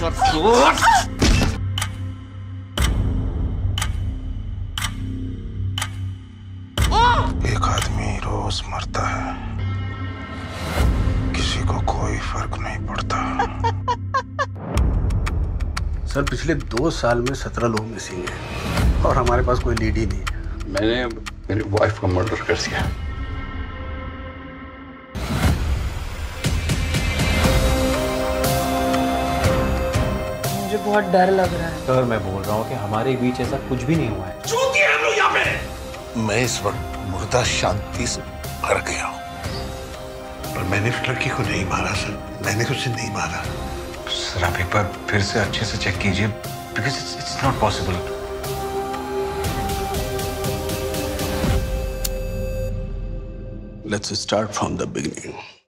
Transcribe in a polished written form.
एक आदमी रोज मरता है, किसी को कोई फर्क नहीं पड़ता। सर पिछले 2 साल में 17 लोग मिसिंग हैं और हमारे पास कोई लीड ही नहीं है। मैंने मेरी वाइफ का मर्डर कर दिया। मुझे बहुत डर लग रहा है। सर मैं बोल रहा हूँ कि हमारे बीच ऐसा कुछ भी नहीं हुआ है। चूतिए हम लोग यहाँ पे। मैं इस वक्त मुर्दा शांति से भर गया हूँ। पर मैंने उस लड़की को नहीं मारा सर, मैंने उसे नहीं मारा। सर आप एक बार फिर से अच्छे से चेक कीजिए, because it's not possible. Let's start from the beginning.